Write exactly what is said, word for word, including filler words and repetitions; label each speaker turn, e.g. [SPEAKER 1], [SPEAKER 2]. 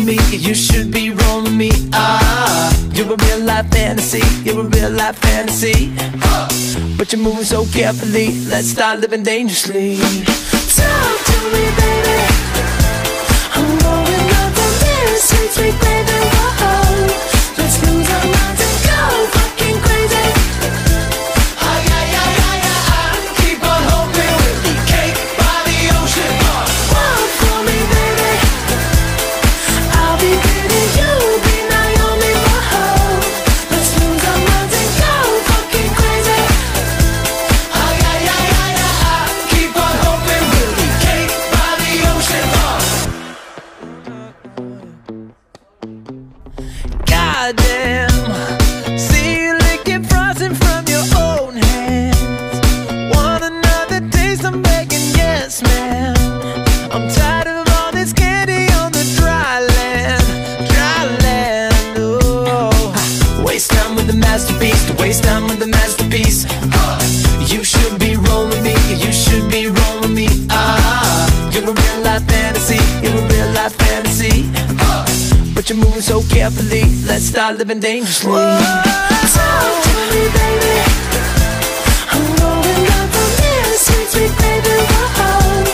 [SPEAKER 1] me, you should be rolling me. Ah, you're a real life fantasy, you're a real life fantasy. But you're moving so carefully, let's start living dangerously. Talk to me, baby, I'm going up on this sweet, sweet baby. Whoa, let's lose our minds and go fucking crazy. Ay, ay, ay, ay, ay, ay. Keep on hoping we'll be cake by the ocean. Walk for me, baby, I'll be pretty, you'll be Naomi. Whoa, let's lose our minds and go fucking crazy. Ay, ay, ay, ay, ay, ay. Keep on hoping we'll be cake by the ocean. Goddamn, see you licking frosting from your own hands. Want another taste? I'm begging, yes, man. I'm tired of all this candy on the dry land, dry land. Oh, waste time with the masterpiece, to waste time with the masterpiece. Uh, you should be rolling me, you should be rolling me. Ah, you're a real life fantasy, you're a real life fantasy. Uh, but you're moving so carefully, let's start living dangerously. Talk to me, baby, I'm going up on this sweet, sweet baby. Whoa,